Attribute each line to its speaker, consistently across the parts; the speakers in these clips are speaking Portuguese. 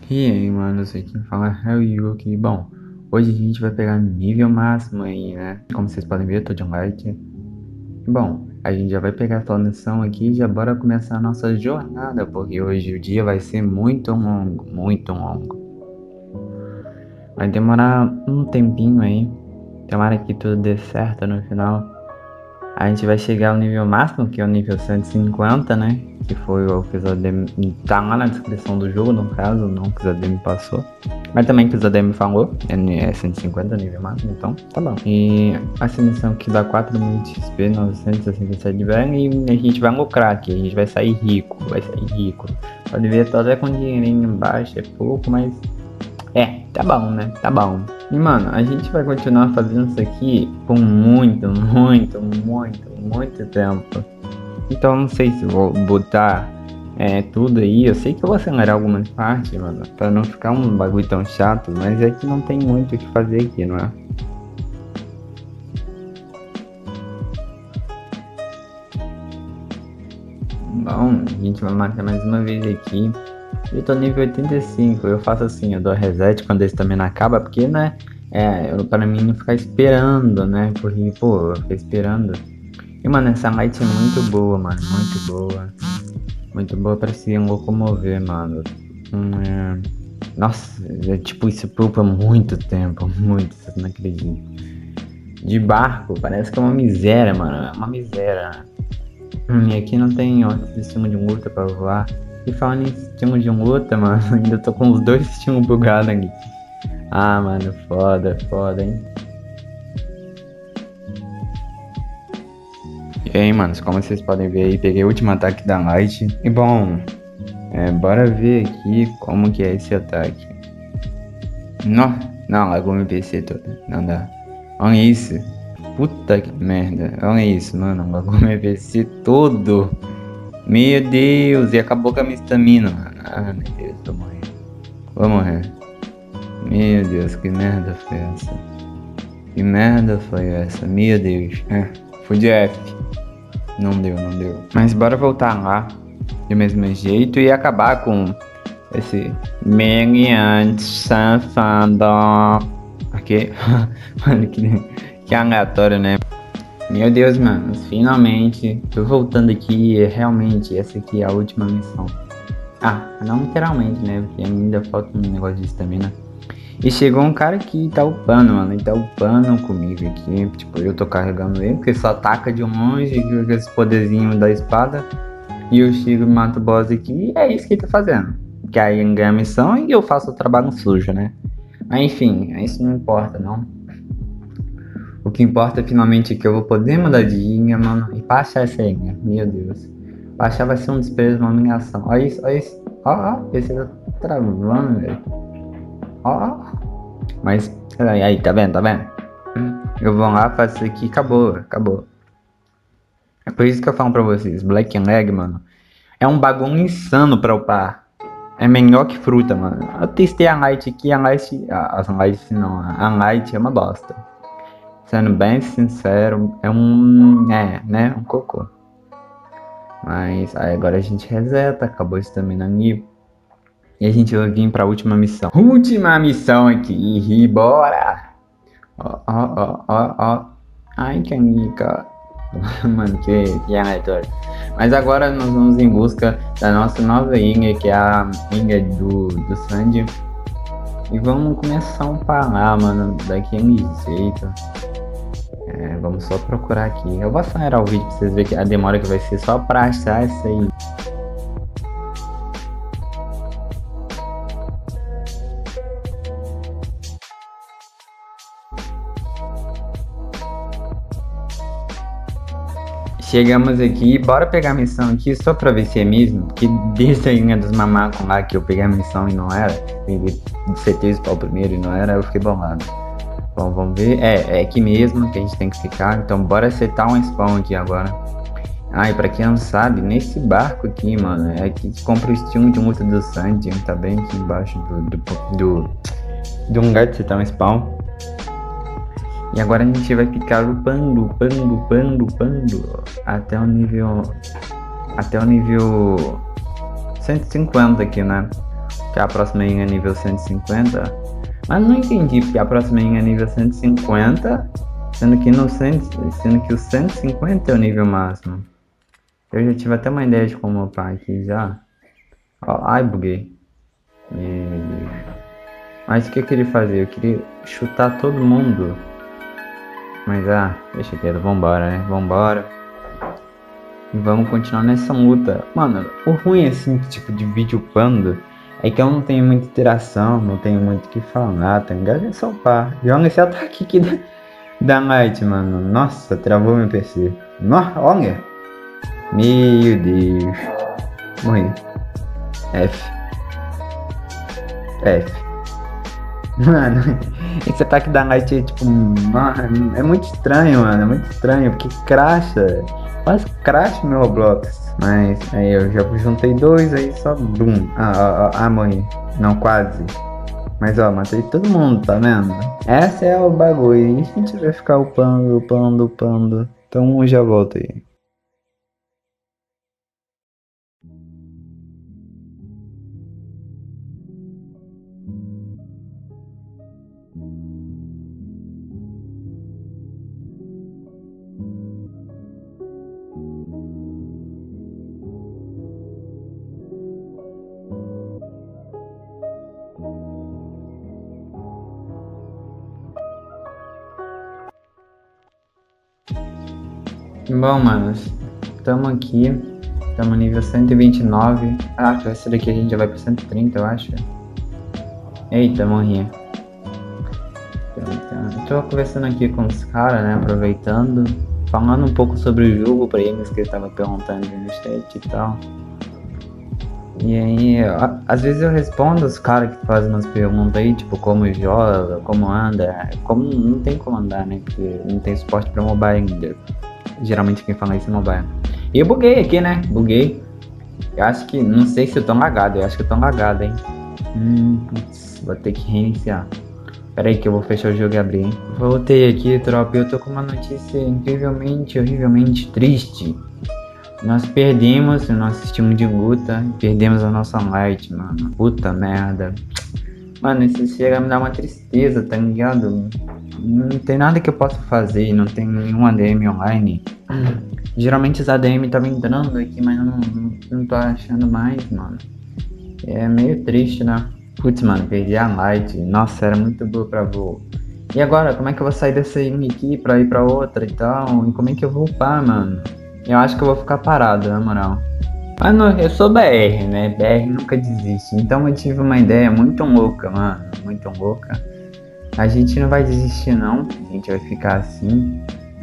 Speaker 1: E aí, mano, eu sei quem fala é o Yuki. Bom, hoje a gente vai pegar nível máximo aí, né? Como vocês podem ver, eu tô de light. Bom, a gente já vai pegar essa missão aqui e já bora começar a nossa jornada, porque hoje o dia vai ser muito longo, muito longo. Vai demorar um tempinho aí. Tomara que tudo dê certo no final. A gente vai chegar ao nível máximo, que é o nível 150, né? Que foi o que o Zodem tá lá na descrição do jogo, no caso, não que o Zodem passou. Mas também que o Zodem falou, é 150 nível máximo, então tá bom. E essa missão aqui dá 4.000 de XP, 967 de velho, e a gente vai lucrar aqui, a gente vai sair rico, vai sair rico. Pode ver, tô até com dinheirinho embaixo, é pouco, mas tá bom, né? Tá bom. E, mano, a gente vai continuar fazendo isso aqui por muito, muito, muito, muito tempo. Então, não sei se vou botar tudo aí. Eu sei que eu vou acelerar algumas partes, mano, pra não ficar um bagulho tão chato, mas é que não tem muito o que fazer aqui, não é? Bom, a gente vai matar mais uma vez aqui. Eu tô nível 85, eu faço assim, eu dou reset quando esse também não acaba, porque, né, pra mim não ficar esperando, né, porque, pô, eu ficar esperando. E, mano, essa light é muito boa, mano, muito boa pra se locomover, mano. É... Nossa, tipo, isso poupa muito tempo, muito, você não acredita. De barco, parece que é uma miséria, mano, é uma miséria. E aqui não tem ó, sistema de luta pra voar. E falando em sistema de luta, mano, ainda tô com os dois sistemas bugados aqui. Ah, mano, foda, foda, hein? E aí, manos, como vocês podem ver aí, peguei o último ataque da Light. E bom, bora ver aqui como que é esse ataque. Não, não, largou meu PC todo, não dá. Olha isso. Puta que merda, olha isso, mano, largou meu PC todo. Meu Deus, e acabou com a minha estamina, mano. Ah, meu Deus, tô morrendo. Vou morrer. Meu Deus, que merda foi essa? Que merda foi essa? Meu Deus. Fui de F. Não deu, não deu. Mas bora voltar lá. Do mesmo jeito e acabar com esse meliante safado. Aqui. Mano, que aleatório, né? Meu Deus, mano, finalmente tô voltando aqui. Realmente, essa aqui é a última missão. Ah, não literalmente, né? Porque ainda falta um negócio de estamina. E chegou um cara que tá upando, mano. Ele tá upando comigo aqui. Tipo, eu tô carregando ele, porque só ataca de longe com esse poderzinho da espada. E eu chego e mato o boss aqui. E é isso que ele tá fazendo. Que aí ele ganha a missão e eu faço o trabalho sujo, né? Mas enfim, isso não importa, não. O que importa finalmente é que eu vou poder mudar de linha, mano, e baixar essa linha. Meu Deus. Baixar vai ser um desprezo, uma humilhação. Olha isso, olha isso. Ó, esse tá travando, velho. Ó. Mas, aí, tá vendo, tá vendo? Eu vou lá, faço isso aqui, acabou, acabou. É por isso que eu falo pra vocês, Black Leg, mano, é um bagulho insano pra upar. É melhor que fruta, mano. Eu testei a Light aqui, a Light não, a Light é uma bosta. Sendo bem sincero, né, um cocô. Mas aí agora a gente reseta, acabou isso também na nível. E a gente vai vir pra última missão. Última missão aqui, e bora! Ó. Ai, que amiga. Mano, que aleatório. Mas agora nós vamos em busca da nossa nova ilha, que é a ilha do Sandy. E vamos começar a upar, mano, daquele jeito. Vamos só procurar aqui. Eu vou acelerar o vídeo pra vocês verem a demora que vai ser só pra achar essa aí. Chegamos aqui, bora pegar a missão aqui só pra ver se é mesmo. Que desde a linha dos mamacos lá que eu peguei a missão e não era. Peguei de certeza para o primeiro e não era, eu fiquei bolado. Bom, vamos ver. É aqui mesmo que a gente tem que ficar. Então bora setar um spawn aqui agora. Ah, e pra quem não sabe, nesse barco aqui, mano, é aqui que compra o estilo de luta do Sandy. Tá bem aqui embaixo do lugar de setar um spawn. E agora a gente vai ficar upando até o nível 150 aqui, né? Que a próxima é nível 150. Mas não entendi porque a próxima é nível 150, sendo que o 150 é o nível máximo. Eu já tive até uma ideia de como upar aqui já. Ó, ai, buguei. Mas o que eu queria fazer? Eu queria chutar todo mundo. Mas deixa quieto, vambora, né? Vambora. E vamos continuar nessa luta. Mano, o ruim assim, tipo de vídeo upando, é que eu não tenho muita interação, não tenho muito o que falar, tá ligado? É só upar. Joga esse ataque aqui da Night, mano. Nossa, travou meu PC. Nossa, olha. Meu Deus. Morri. F. Mano, esse ataque da Night é tipo, mano, é muito estranho, mano. É muito estranho, porque crasha. Quase crasha meu Roblox. Mas aí eu já juntei dois, aí só boom. Morri. Não, quase. Mas ó, matei todo mundo, tá vendo? Essa é o bagulho. E a gente vai ficar upando. Então eu já volto aí. Bom, manos, tamo aqui, tamo nível 129. Essa daqui a gente já vai pro 130, eu acho. Eita, morri. Então, tô conversando aqui com os caras, né, aproveitando, falando um pouco sobre o jogo pra eles, que eles estavam perguntando no chat e tal. E aí, às vezes eu respondo os caras que fazem umas perguntas aí, tipo, como joga, como anda. Como não tem como andar, né, porque não tem suporte pra mobile ainda. Geralmente quem fala isso é mobile. E eu buguei aqui, né? Buguei. Eu acho que... Não sei se eu tô lagado. Eu acho que eu tô lagado, hein? Putz, vou ter que reiniciar. Pera aí que eu vou fechar o jogo e abrir, hein? Voltei aqui, tropa. Eu tô com uma notícia incrivelmente, horrivelmente triste. Nós perdemos o nosso time de luta. Perdemos a nossa light, mano. Puta merda. Mano, isso chega a me dar uma tristeza, tá ligado? Não tem nada que eu possa fazer, não tem nenhum ADM online. Geralmente os ADM estavam entrando aqui, mas não tô achando mais, mano. É meio triste, né? Putz, mano, perdi a Light. Nossa, era muito boa pra voo. E agora, como é que eu vou sair dessa ilha aqui pra ir pra outra e tal? E como é que eu vou upar, mano? Eu acho que eu vou ficar parado, na moral. Mano, eu sou BR, né? BR nunca desiste. Então eu tive uma ideia muito louca, mano. Muito louca. A gente não vai desistir, não. A gente vai ficar assim.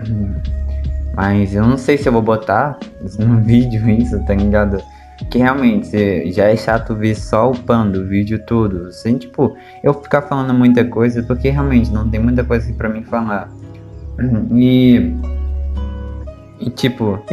Speaker 1: Mas eu não sei se eu vou botar no vídeo isso, tá ligado? Que realmente já é chato ver só upando o vídeo todo. Sem, tipo, eu ficar falando muita coisa, porque realmente não tem muita coisa pra mim falar. E tipo,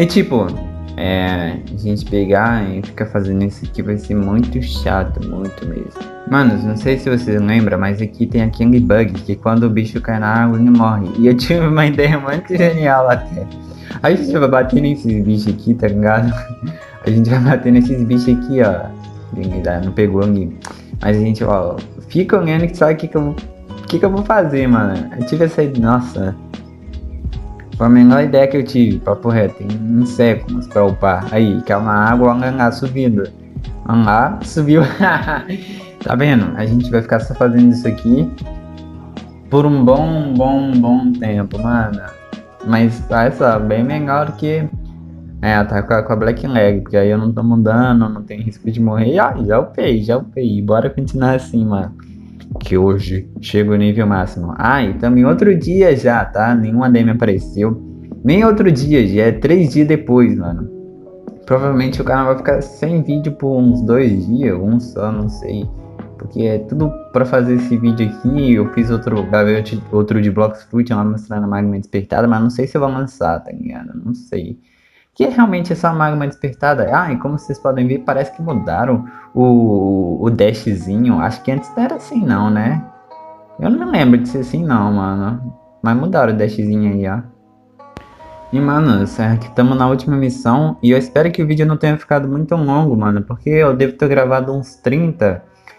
Speaker 1: a gente pegar e ficar fazendo isso aqui vai ser muito chato, muito mesmo. Manos, não sei se vocês lembram, mas aqui tem aquele bug que quando o bicho cai na água ele morre. E eu tive uma ideia muito genial até. A gente vai bater nesses bichos aqui, tá ligado? A gente vai bater nesses bichos aqui, ó. Não pegou ali. Mas a gente, ó, fica olhando que sabe o que eu vou fazer, mano. Eu tive essa ideia, nossa. Foi a menor ideia que eu tive, papo reto, em séculos pra upar. Aí, que é uma água, lá subindo. Vamos lá, subiu. Tá vendo? A gente vai ficar só fazendo isso aqui por um bom tempo, mano. Mas essa bem melhor do que tá com a Black Leg, porque aí eu não tô mudando, não tenho risco de morrer. Já upei. Bora continuar assim, mano. Que hoje chega o nível máximo. E também outro dia já, tá? Nenhum ADM apareceu. Nem outro dia, já é 3 dias depois, mano. Provavelmente o canal vai ficar sem vídeo por uns 2 dias, um só, não sei. Porque é tudo pra fazer esse vídeo aqui. Eu fiz gravei outro de Blox Fruit lá mostrando a Magma Despertada, mas não sei se eu vou lançar, tá ligado? Não sei. Que realmente é só a Magma Despertada. E como vocês podem ver, parece que mudaram o dashzinho. Acho que antes não era assim não, né? Eu não lembro de ser assim não, mano. Mas mudaram o dashzinho aí, ó. E, mano, aqui estamos na última missão. E eu espero que o vídeo não tenha ficado muito longo, mano. Porque eu devo ter gravado uns 30.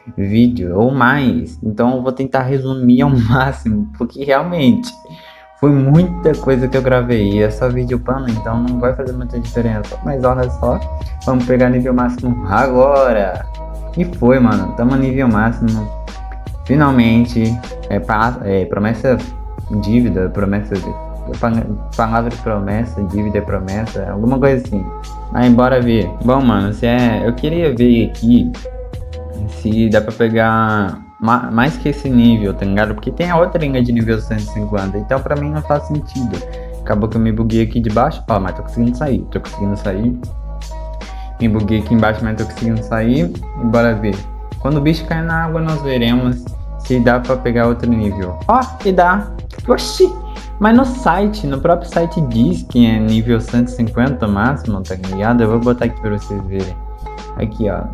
Speaker 1: vídeo ou mais. Então eu vou tentar resumir ao máximo, porque realmente foi muita coisa que eu gravei e é só vídeo pano, então não vai fazer muita diferença. Mas olha só, vamos pegar nível máximo agora. E foi, mano, tamo nível máximo. Finalmente, promessa, dívida, promessa, palavra de promessa, dívida é promessa, alguma coisa assim. Mas bora ver. Bom, mano, eu queria ver aqui se dá pra pegar mais que esse nível, tá ligado? Porque tem a outra linha de nível 150, então pra mim não faz sentido. Acabou que eu me buguei aqui de baixo, ó, mas tô conseguindo sair. Me buguei aqui embaixo, mas tô conseguindo sair. E bora ver. Quando o bicho cair na água, nós veremos se dá pra pegar outro nível. Ó, e dá. Oxi! Mas no próprio site diz que é nível 150 máximo, tá ligado? Eu vou botar aqui pra vocês verem. Aqui, ó.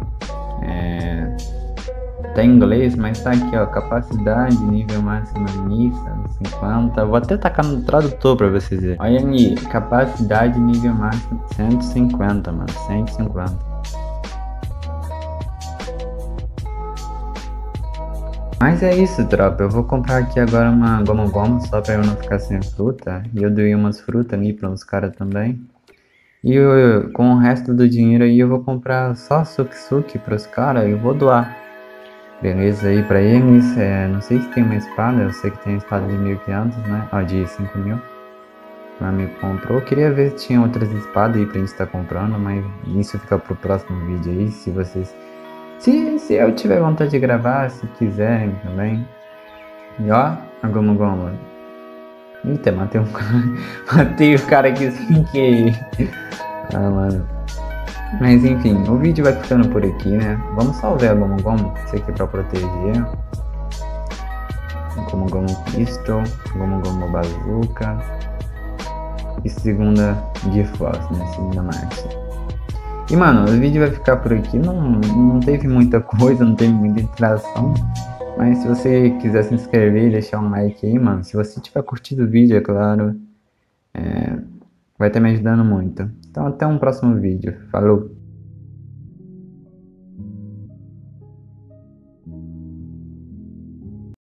Speaker 1: Tá em inglês, mas tá aqui, ó. Capacidade, nível máximo nível 150. Vou até tacar no tradutor pra vocês verem. Olha aí, capacidade, nível máximo 150, mano. 150. Mas é isso, tropa. Eu vou comprar aqui agora uma goma só pra eu não ficar sem fruta. E eu dei umas frutas ali pra uns caras também. E com o resto do dinheiro aí eu vou comprar só suki pros caras e eu vou doar. Beleza, aí pra eles, não sei se tem uma espada, eu sei que tem a espada de 1500, né? Ó, de 5000. O meu amigo comprou. Eu queria ver se tinha outras espadas aí pra gente estar comprando, mas isso fica pro próximo vídeo aí, se vocês... Se eu tiver vontade de gravar, se quiserem também. E ó, a Goma. Eita, matei um cara. Matei o cara aqui sem querer. Ah, mano. Mas enfim, o vídeo vai ficando por aqui, né? Vamos salvar a Goma. Isso aqui pra proteger. Goma Pistol. Goma Bazooka. E segunda de Force, né? Segunda marcha. E mano, o vídeo vai ficar por aqui. Não teve muita coisa, não teve muita interação. Mas se você quiser se inscrever e deixar um like aí, mano. Se você tiver curtido o vídeo, é claro. Vai estar me ajudando muito. Então até um próximo vídeo. Falou!